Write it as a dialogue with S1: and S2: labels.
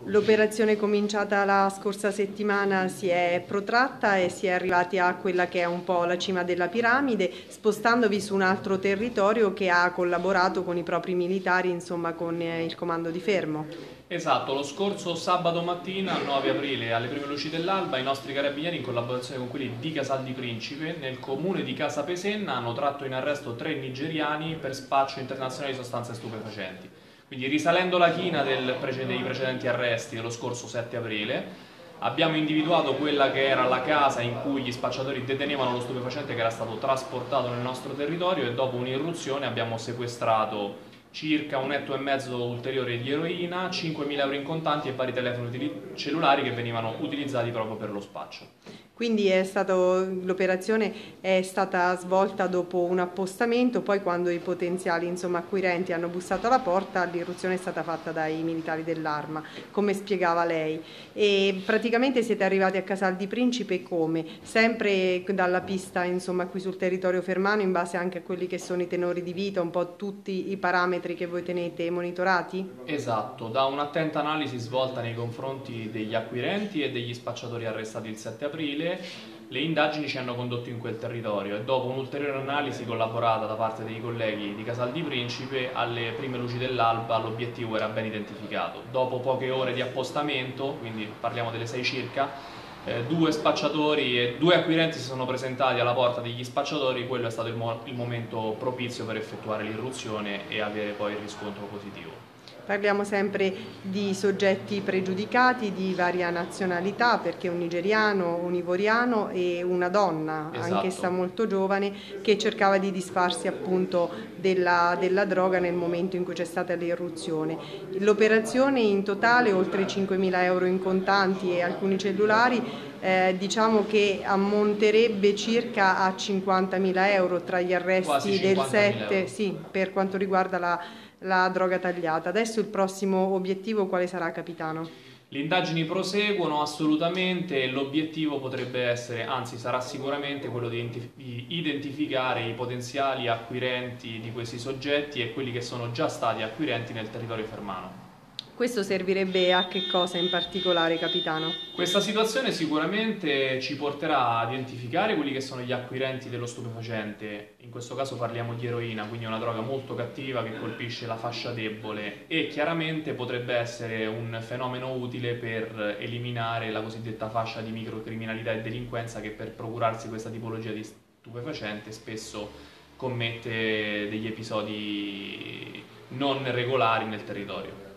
S1: L'operazione cominciata la scorsa settimana si è protratta e si è arrivati a quella che è un po' la cima della piramide, spostandovi su un altro territorio che ha collaborato con i propri militari, insomma con il comando di fermo.
S2: Esatto, lo scorso sabato mattina, 9 aprile, alle prime luci dell'alba, i nostri carabinieri, in collaborazione con quelli di Casal di Principe, nel comune di Casapesenna, hanno tratto in arresto 3 nigeriani per spaccio internazionale di sostanze stupefacenti. Quindi, risalendo la china dei precedenti arresti dello scorso 7 aprile, abbiamo individuato quella che era la casa in cui gli spacciatori detenevano lo stupefacente che era stato trasportato nel nostro territorio, e dopo un'irruzione abbiamo sequestrato circa 1,5 etto ulteriore di eroina, 5.000 euro in contanti e vari telefoni cellulari che venivano utilizzati proprio per lo spaccio.
S1: Quindi l'operazione è stata svolta dopo un appostamento, poi quando i potenziali acquirenti hanno bussato alla porta, l'irruzione è stata fatta dai militari dell'Arma, come spiegava lei. E praticamente siete arrivati a Casal di Principe come? Sempre dalla pista qui sul territorio fermano, in base anche a quelli che sono i tenori di vita, un po' tutti i parametri che voi tenete monitorati?
S2: Esatto, da un'attenta analisi svolta nei confronti degli acquirenti e degli spacciatori arrestati il 7 aprile, le indagini ci hanno condotto in quel territorio e dopo un'ulteriore analisi collaborata da parte dei colleghi di Casal di Principe, alle prime luci dell'alba l'obiettivo era ben identificato. Dopo poche ore di appostamento, quindi parliamo delle 6 circa, 2 spacciatori e 2 acquirenti si sono presentati alla porta degli spacciatori. Quello è stato il momento propizio per effettuare l'irruzione e avere poi il riscontro positivo.
S1: Parliamo sempre di soggetti pregiudicati di varia nazionalità, perché un nigeriano, un ivoriano e una donna,
S2: Esatto.
S1: Anch'essa molto giovane, che cercava di disfarsi appunto della droga nel momento in cui c'è stata l'irruzione. L'operazione in totale, oltre 5.000 euro in contanti e alcuni cellulari, diciamo che ammonterebbe circa a 50.000 euro tra gli arresti del 7, sì, per quanto riguarda la droga tagliata. Adesso il prossimo obiettivo quale sarà, capitano?
S2: Le indagini proseguono assolutamente, l'obiettivo potrebbe essere, anzi sarà sicuramente quello di identificare i potenziali acquirenti di questi soggetti e quelli che sono già stati acquirenti nel territorio fermano.
S1: Questo servirebbe a che cosa in particolare, capitano?
S2: Questa situazione sicuramente ci porterà a identificare quelli che sono gli acquirenti dello stupefacente, in questo caso parliamo di eroina, quindi una droga molto cattiva che colpisce la fascia debole, e chiaramente potrebbe essere un fenomeno utile per eliminare la cosiddetta fascia di microcriminalità e delinquenza che per procurarsi questa tipologia di stupefacente spesso commette degli episodi non regolari nel territorio.